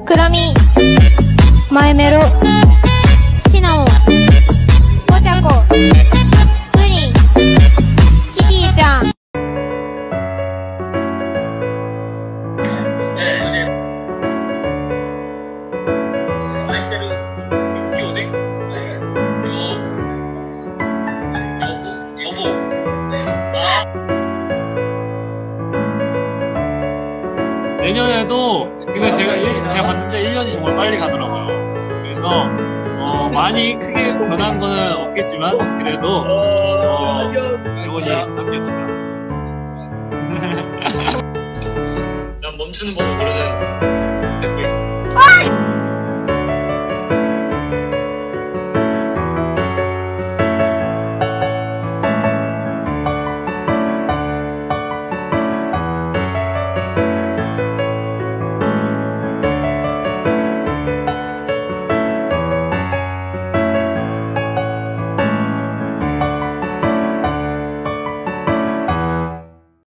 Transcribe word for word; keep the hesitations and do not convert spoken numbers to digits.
クラミ、マイメロ、シナモン、ポチャコ、プリン、キティちゃん。 내년에도 근데 제가 일, 제가 봤는데 일 년이 정말 빨리 가더라고요. 그래서 어, 많이 크게 변한 거는 없겠지만 그래도 어, 영원히 함께합시다. 난 멈추는 법을 모르는